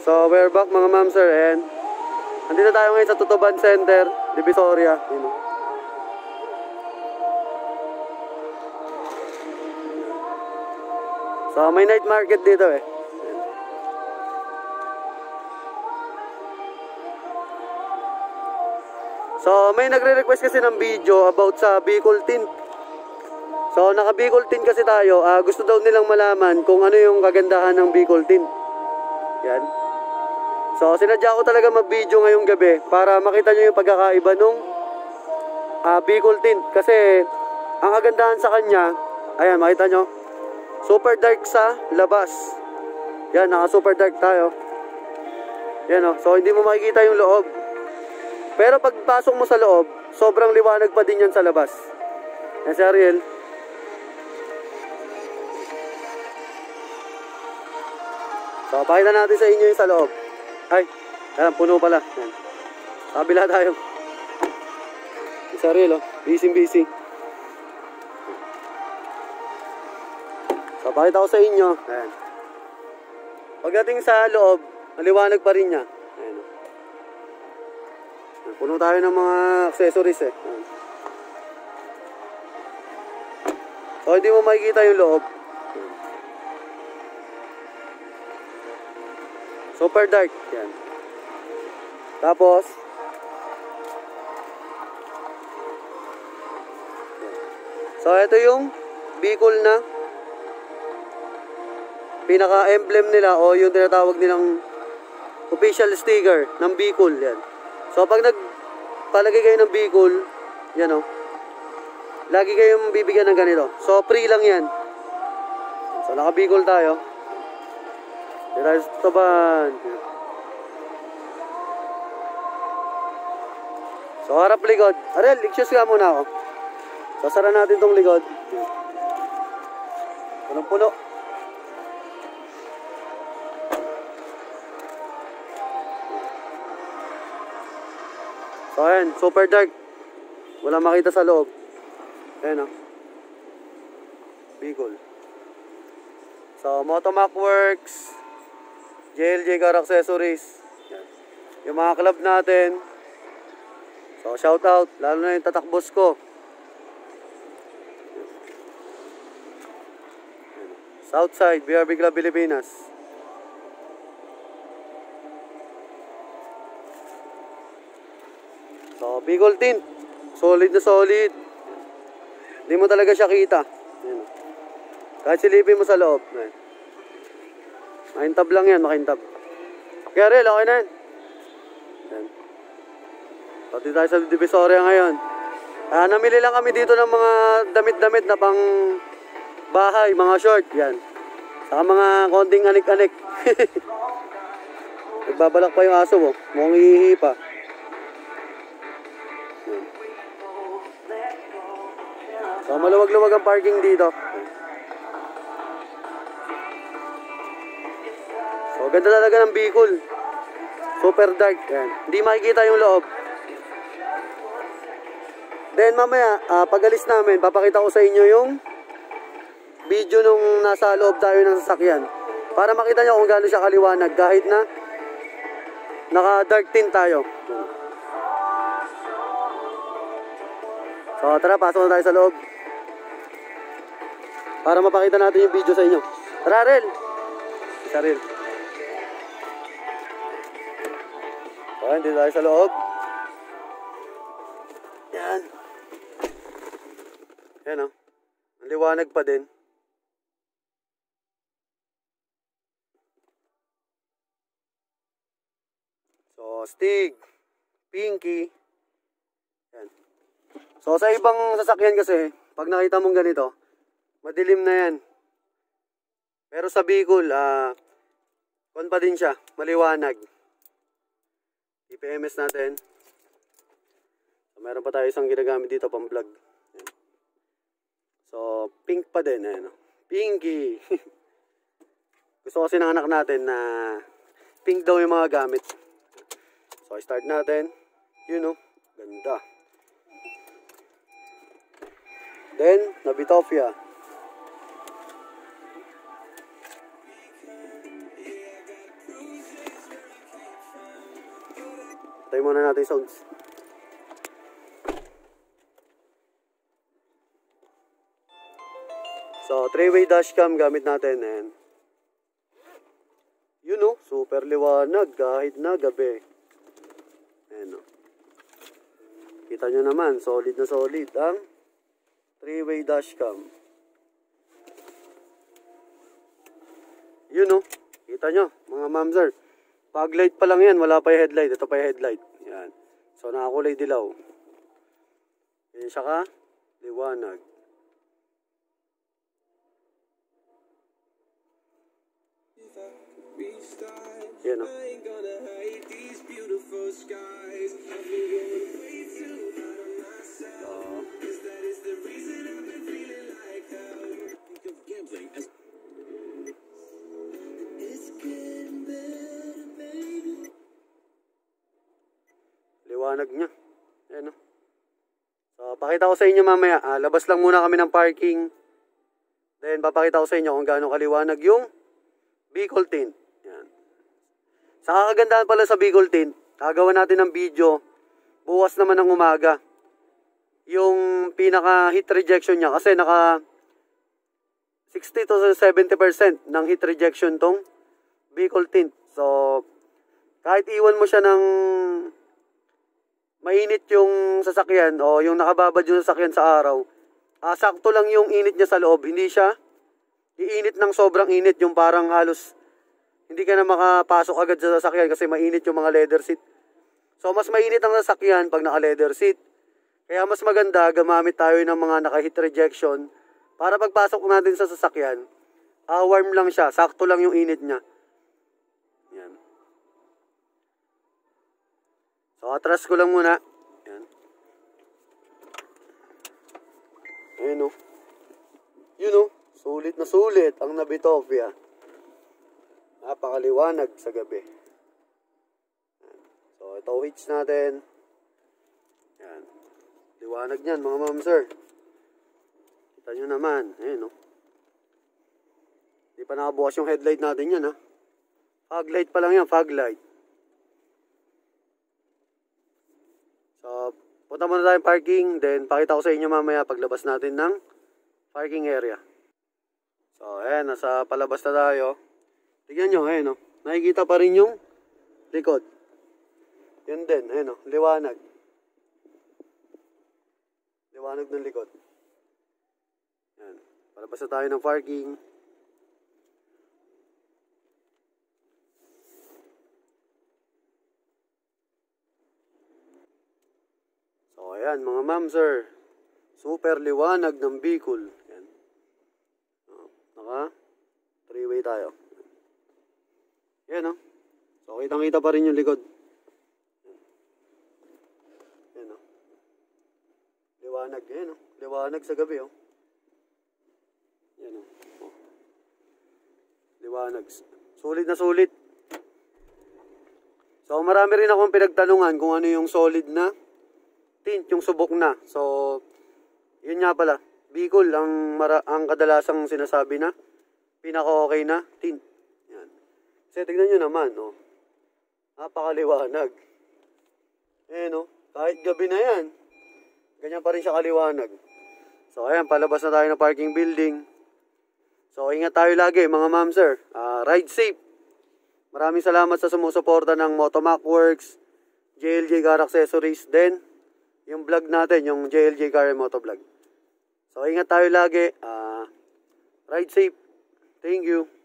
So we're back mga ma'am sir, and nandito tayo ngayon sa Tutuban Center, Divisoria. So may night market dito eh. So may nagre-request kasi ng video about sa V-KOOL Tint. So naka V-KOOL Tint kasi tayo, gusto daw nilang malaman kung ano yung kagandahan ng V-KOOL Tint. Yan. So sinadya ko talaga mag-video ngayong gabi para makita nyo yung pagkakaiba nung V-KOOL Tint. Kasi ang kagandahan sa kanya, ayan makita nyo, super dark sa labas. Yan, naka super dark tayo. Yan o, so hindi mo makikita yung loob. Pero pagpasok mo sa loob, sobrang liwanag pa din yan sa labas. Yan si Ariel. So, pakita natin sa inyo yung sa loob. Ay, ayan, puno pala. Ayan. Kabila tayo. Si Ariel, oh. Busy. So, pakita ko sa inyo. Ayan. Pagdating sa loob, maliwanag pa rin niya. Ayan. Ayan. Puno tayo ng mga accessories eh. Ayan. So, hindi mo makikita yung loob. Super dark. Yan. Tapos so ito yung V-KOOL na pinaka-emblem nila o yung tinatawag nilang official sticker ng V-KOOL. Yan. So pag nagpalagay kayo ng V-KOOL, yan o, lagi kayong bibigyan ng ganito. So free lang yan. So naka V-KOOL tayo. Dito tayo sa Tutuban. So harap likod. Ariel, excuse ka muna ako. Sasara natin tong likod. Punong-puno. So ayan, super dark. Wala makita sa loob. Ayan o. V-KOOL. So Motomac Works, JLJ Car Accessories. Yan. Yung mga club natin. So shout out, lalo na yung tatakbos ko. Southside, BRB Club Pilipinas. So V-KOOL Tint, solid na solid. Hindi mo talaga siya kita. Yan. Kahit silipin mo sa loob. Yan. Makintab lang yan, makintab. Kaya Ariel, okay na yan. Yan. Pati tayo sa Divisoria ngayon. Namili lang kami dito ng mga damit-damit na pang bahay, mga short. Yan. Saka mga konting anik-anik. Nagbabalak pa yung aso mo. Mukhang hihihi pa. Yan. So maluwag-luwag ang parking dito. So, ganda talaga ng V-KOOL. Super dark. Yan. Hindi makikita yung loob. Then mamaya, pag-alis namin, papakita ko sa inyo yung video nung nasa loob tayo ng sasakyan. Para makita nyo kung gaano siya kaliwanag kahit na naka-dark tint tayo. So, tara, pasok na tayo sa loob. Para mapakita natin yung video sa inyo. Tara, Ariel! Ariel. Ayan, dito tayo sa loob. Yan. Yan o. Ang liwanag pa din. So, Stig, Pinky. Yan. So, sa ibang sasakyan kasi, pag nakita mong ganito, madilim na yan. Pero sa V-KOOL, kon pa din siya, maliwanag. IPMS natin. So, meron pa tayo isang ginagamit dito pang vlog. So, pink pa din. Ayan, Pinky. Gusto kasi ng anak natin na pink daw yung mga gamit. So, start natin. Yun, ganda. Then, Nabitofia. Tayo muna natin sounds. So, 3-way dashcam gamit natin. And yun o, super liwanag kahit na gabi. Ayan o. Kita nyo naman, solid na solid ang 3-way dashcam. Yun o, kita nyo mga ma'am sir. Fog light pa lang yan, wala pa yung headlight. Ito pa yung headlight. Yan. So, nakakulay dilaw. Yan saka liwanag. Yan o. Liwanag niya. Yan o. So, pakita ko sa inyo mamaya. Labas lang muna kami ng parking. Then, papakita ko sa inyo kung gaano kaliwanag yung V-KOOL Tint. Yan. Sa kagandahan pala sa V-KOOL Tint, gagawa natin ng video bukas naman ng umaga. Yung pinaka heat rejection niya kasi naka 60 to 70% ng heat rejection tong V-KOOL Tint. So, kahit iwan mo siya ng mainit yung sasakyan o yung nakababad yung sasakyan sa araw, sakto lang yung init niya sa loob. Hindi siya iinit ng sobrang init, yung parang halos hindi ka na makapasok agad sa sasakyan kasi mainit yung mga leather seat. So, mas mainit ang sasakyan pag naka-leather seat. Kaya mas maganda, gamamit tayo ng mga naka-heat rejection para pagpasok natin sa sasakyan, warm lang siya, sakto lang yung init niya. Yan. So, atras ko lang muna. Yan. Ayun o. Yun o. Sulit na sulit ang Nabitofia. Napakaliwanag sa gabi. So, ito hitch natin. Yan. Liwanag niyan mga ma'am sir. Kita nyo naman. Ayun o. Hindi pa nakabukas yung headlight natin yan ha. Fog light pa lang yan. Fog light. So, punta muna tayong parking. Then, pakita ko sa inyo mamaya paglabas natin ng parking area. So, ayan. Nasa palabas na tayo. Tignan nyo. Ayan o. Nakikita pa rin yung likod. Yun din. Ayan o. Liwanag. Liwanag ng likod. Ayan. Palabas na tayo ng parking. So, ayan mga ma'am sir. Super liwanag ng V-KOOL. Ayan. Naka 3-way tayo. Ayan o. So, kitang-kita pa rin yung likod. Ayan o. Liwanag. Ayan o. Liwanag sa gabi o. Ayan o. Liwanag. Sulit na sulit. So, marami rin akong pinagtanungan kung ano yung solid na tint, yung subok na. So, yun nga pala. V-KOOL ang kadalasang sinasabi na pinaka-okay na tint. Yan. Kasi tignan nyo naman, no? Napakaliwanag. No? Kahit gabi na yan, ganyan pa rin siya kaliwanag. So, ayan, palabas na tayo ng parking building. So, ingat tayo lagi, mga ma'am sir. Ride safe. Maraming salamat sa sumusuporta ng Motomac Works, JLJ Car Accessories, then yung vlog natin, yung JLJ Car and Moto Vlog. So, ingat tayo lagi. Ride safe. Thank you.